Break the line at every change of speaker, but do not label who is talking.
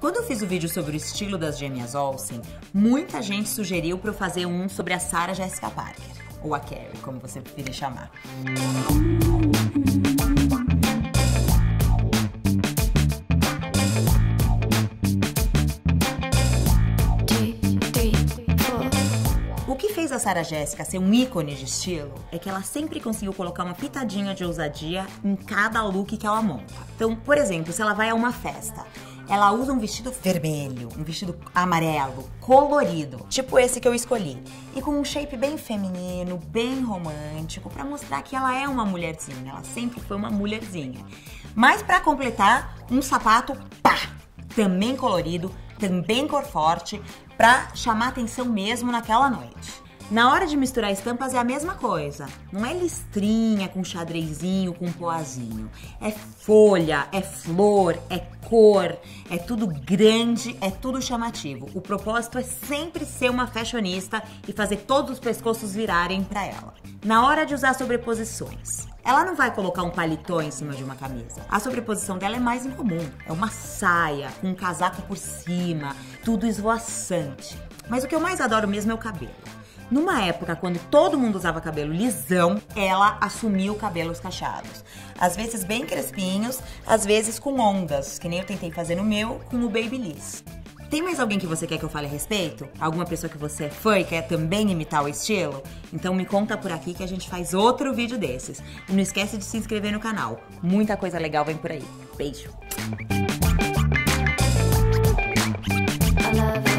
Quando eu fiz o vídeo sobre o estilo das gêmeas Olsen, muita gente sugeriu para eu fazer um sobre a Sarah Jessica Parker, ou a Carrie, como você preferir chamar. O que fez a Sarah Jessica ser um ícone de estilo é que ela sempre conseguiu colocar uma pitadinha de ousadia em cada look que ela monta. Então, por exemplo, se ela vai a uma festa, ela usa um vestido vermelho, um vestido amarelo, colorido, tipo esse que eu escolhi, e com um shape bem feminino, bem romântico, pra mostrar que ela é uma mulherzinha, ela sempre foi uma mulherzinha. Mas pra completar, um sapato, pá, também colorido, também cor forte, pra chamar atenção mesmo naquela noite. Na hora de misturar estampas é a mesma coisa. Não é listrinha com xadrezinho, com poazinho. É folha, é flor, é cor, é tudo grande, é tudo chamativo. O propósito é sempre ser uma fashionista e fazer todos os pescoços virarem pra ela. Na hora de usar sobreposições, ela não vai colocar um paletó em cima de uma camisa. A sobreposição dela é mais incomum. É uma saia, com um casaco por cima, tudo esvoaçante. Mas o que eu mais adoro mesmo é o cabelo. Numa época, quando todo mundo usava cabelo lisão, ela assumiu cabelos cacheados. Às vezes bem crespinhos, às vezes com ondas, que nem eu tentei fazer no meu com o Babyliss. Tem mais alguém que você quer que eu fale a respeito? Alguma pessoa que você é fã e quer também imitar o estilo? Então me conta por aqui que a gente faz outro vídeo desses. E não esquece de se inscrever no canal. Muita coisa legal vem por aí. Beijo!